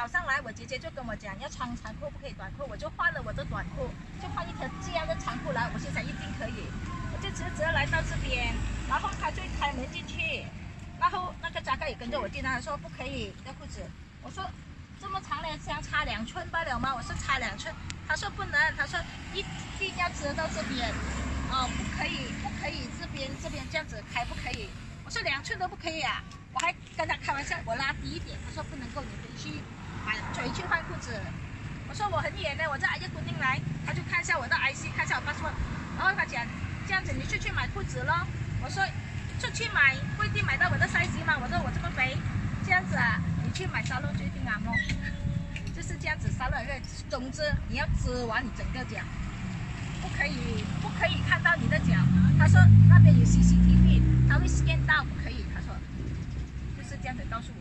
早上来，我姐姐就跟我讲要穿长裤不可以短裤，我就换了我的短裤，就换一条这样的长裤来。我心想一定可以，我就直直来到这边，然后他就开门进去，然后那个扎哥也跟着我进来，他说不可以掉裤子。我说这么长的相差2寸罢了吗？我说差2寸，他说不能，他说一定要遮到这边，哦，不可以这边这样子开不可以。我说2寸都不可以啊，我还跟他开玩笑，我拉低一点，他说不能够，你回去换裤子。我说我很远的，我在阿耶古宁来，他就看一下我的 IC， 看一下我 passport， 然后他讲这样子你就去买裤子咯。我说出去买不一定买到我的 size 嘛，我说我这么肥，这样子啊，你去买沙漏就一定啱咯，就是这样子沙漏一个，总之你要遮完你整个脚，不可以看到你的脚。他说那边有 CCTV， 他会 scan 到，不可以，他说就是这样子告诉我。